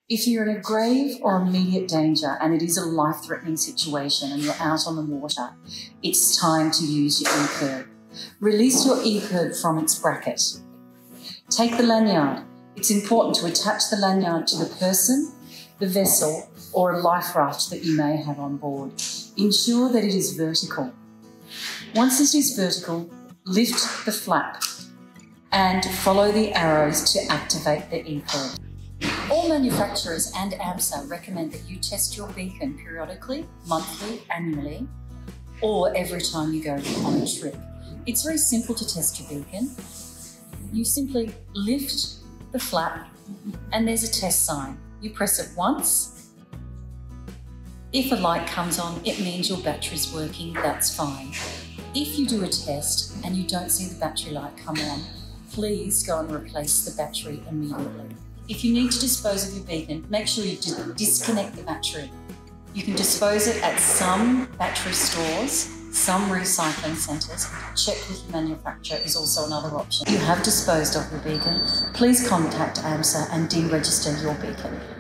If you're in a grave or immediate danger and it is a life-threatening situation and you're out on the water, it's time to use your EPIRB. Release your EPIRB from its bracket. Take the lanyard. It's important to attach the lanyard to the person, the vessel, or a life raft that you may have on board. Ensure that it is vertical. Once it is vertical, lift the flap and follow the arrows to activate the EPIRB. All manufacturers and AMSA recommend that you test your beacon periodically, monthly, annually, or every time you go on a trip. It's very simple to test your beacon. You simply lift the flap and there's a test sign. You press it once. If a light comes on, it means your battery's working, that's fine. If you do a test and you don't see the battery light come on, please go and replace the battery immediately. If you need to dispose of your beacon, make sure you disconnect the battery. You can dispose it at some battery stores, some recycling centres. Check with your manufacturer is also another option. If you have disposed of your beacon, please contact AMSA and deregister your beacon.